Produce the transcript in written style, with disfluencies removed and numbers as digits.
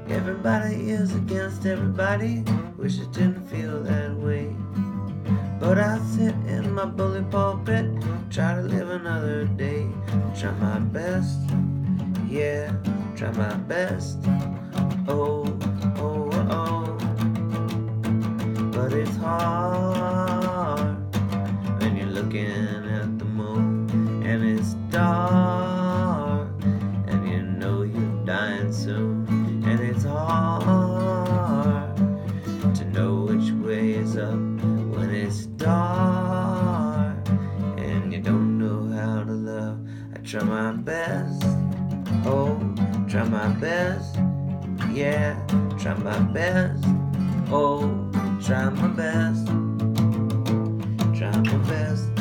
Everybody is against everybody. Wish it didn't feel that way. But I sit in my bully pulpit, try to live another day. Try my best, yeah, try my best. Oh, oh, oh. But it's hard when you're looking at the moon and it's dark and you know you're dying soon. And it's hard to know which way is up when it's dark and you don't know how to love. I try my best, oh, try my best, yeah, try my best, oh, try my best, try my best.